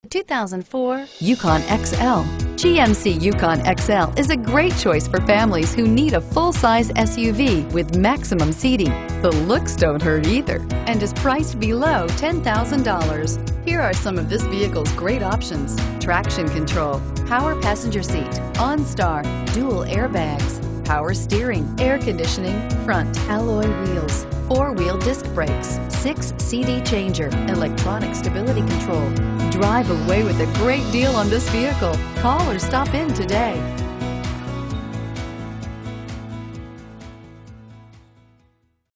2004 Yukon XL. GMC Yukon XL is a great choice for families who need a full-size SUV with maximum seating. The looks don't hurt either and is priced below $10,000. Here are some of this vehicle's great options: traction control, power passenger seat, OnStar, dual airbags, power steering, air conditioning, front alloy wheels, four-wheel disc brakes, 6 CD changer, electronic stability control. Drive away with a great deal on this vehicle. Call or stop in today.